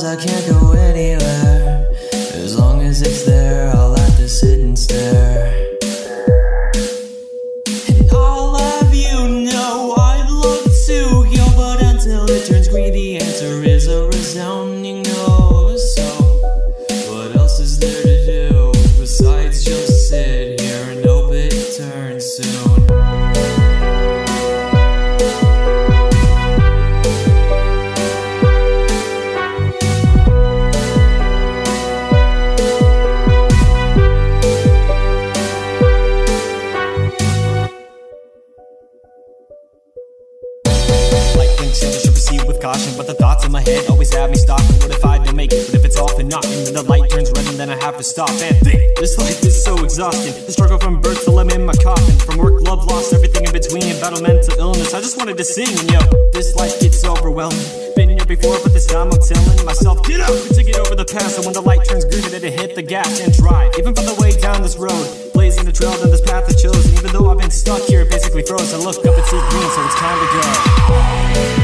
I can't go anywhere. As long as it's there, I'll have to sit and stare. And I'll have you know I'd love to go, but until it turns green, the answer is a resounding no. So what else is there to do besides just sit here and hope it turns soon? Said I should proceed with caution, but the thoughts in my head always have me stopping. What if I don't make it? What if it's off and not? And then the light turns red and then I have to stop and think. This life is so exhausting. The struggle from birth till I'm in my coffin. From work, love, lost, everything in between. Battle mental illness, I just wanted to sing. And yo, this life gets overwhelming. Been here before, but this time I'm telling myself, get up to get over the past. And when the light turns green, I hit the gas and drive. Even from the way down this road, blazing the trail down this path I chose. And even though I've been stuck here, basically froze, I look up and see green, so it's time to go.